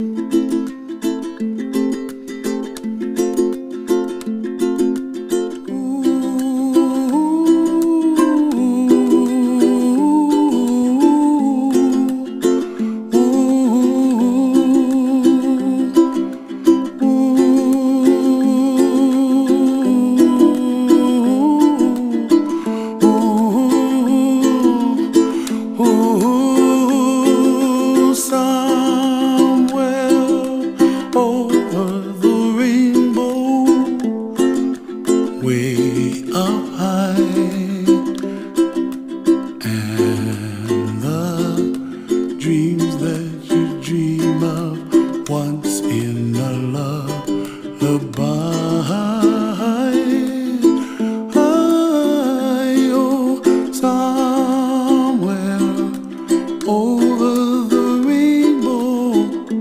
Way up high, and the dreams that you dream of once